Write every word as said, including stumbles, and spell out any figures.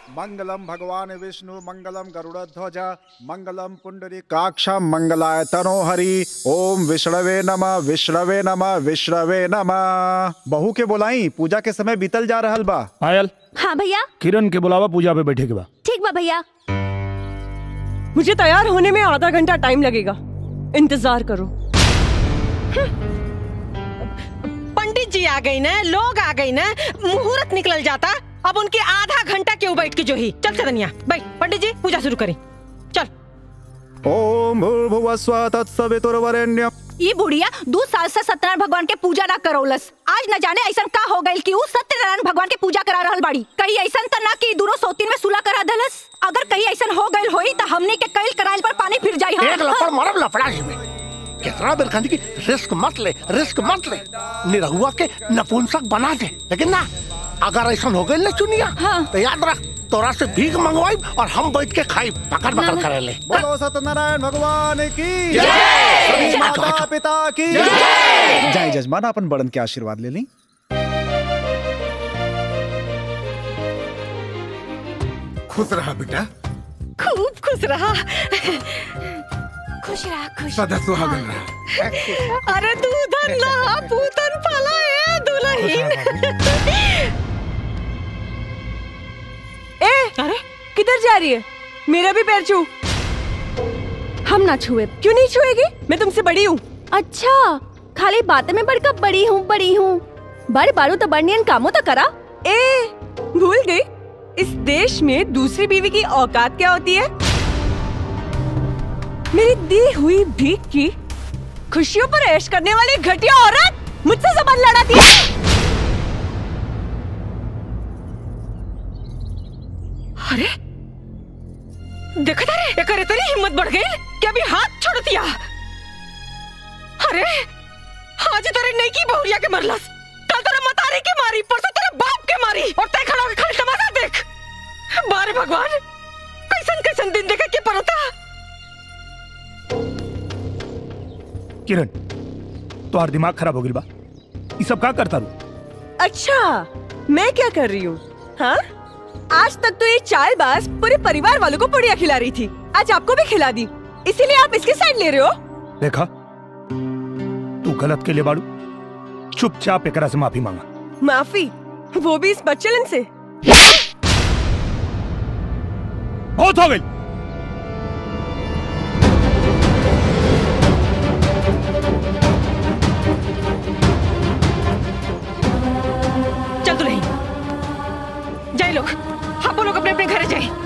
मंगलम भगवान विष्णु मंगलम गरुड़ध्वज मंगलम पुंडरीकाक्षम मंगलाय तनोहरि। ओम विष्णवे नमः विष्णवे नमः विष्णवे नमः। बहू के बुलाई, पूजा के समय बीतल जा रहल बा। पायल। हाँ भैया। किरण के बुलावा, पूजा पे बैठे के बा। ठीक बा भैया। मुझे तैयार होने में आधा घंटा टाइम लगेगा, इंतजार करो। पंडित जी आ गई ना, लोग आ गई ना, मुहूर्त निकल जाता। अब उनके आधा घंटा क्यों बैठ के जो ही। चल चलनिया भाई, पंडित जी पूजा शुरू करें। चल। ओम भूर्भुवः स्वः तत्सवितुर्वरेण्यम्। ये बुढ़िया दो साल से सत्यनारायण भगवान के पूजा ना करौलस। आज न जाने ऐसा का हो गई कि वो सत्यनारायण भगवान के पूजा करा रहल बाड़ी। कहीं ऐसा त ना कि दोनों सोतीन में सुला करा दलस। अगर कहीं ऐसा हो गई होई तो हमने के कईल कराइल पर पानी फिर जाई। एक लपड़ मरब लफड़ा जी में कितना बेर कहनी कि रिस्क मत ले, रिस्क मत ले, निरहुआ के नपुंसक बना दे। लेकिन ना, अगर ऐसा हो गई ना चुनिया, हाँ। तो याद रख, तोरा से भीख मंगवाई और हम बैठ के खाई, पकड़ पकड़ करे ले। बोलो सत्यनारायण भगवान की जय, माता पिता की जय। जय जजमान, अपन बड़न के आशीर्वाद ले ली। खुश रहा बेटा, खूब खुश रहा। खुश रहा, खुश सदा सुहागन रहा। अरे दूधन लहा पूतन फला ए दुल्हन। ए, अरे किधर जा रही है? मेरा भी पैर छू। हम ना छुए। क्यों नहीं छुएगी? मैं तुमसे बड़ी हूँ। अच्छा, खाली बातें में बड़का बड़ी हूँ बड़ी हूँ। बड़ बारू तो बड़नियन कामों तो करा। ए, भूल गई, इस देश में दूसरी बीवी की औकात क्या होती है? मेरी दी हुई भीख की खुशियों पर ऐश करने वाली घटिया औरत मुझसे जबान लड़ाती है। अरे देखा था रे, एक तेरी हिम्मत बढ़ गई कि अभी हाथ छोड़ दिया। अरे आज तेरे नहीं की बहुरिया के मरलस, कल तेरे मतारी के मारी, परसों तेरे बाप के मारी, और तय खड़ा होकर खाली तमाशा देख। बारे भगवान, कैसन कैसन दिन देखा के परता। किरण, तुम्हारा दिमाग खराब हो गई बा। ये सब क्या करता रू? अच्छा, मैं क्या कर रही हूँ? हाँ, आज तक तो ये चालबाज पूरे परिवार वालों को पुड़िया खिला रही थी, आज आपको भी खिला दी, इसीलिए आप इसकी साइड ले रहे हो। देखा, तू गलत के लिए बाड़ू, चुपचाप एकरा से माफी मांगा। माफी? वो भी इस बच्चलन से? बहुत हो गई। चल दुल्हन, जाए लोग, आप लोग अपने अपने घर जाए।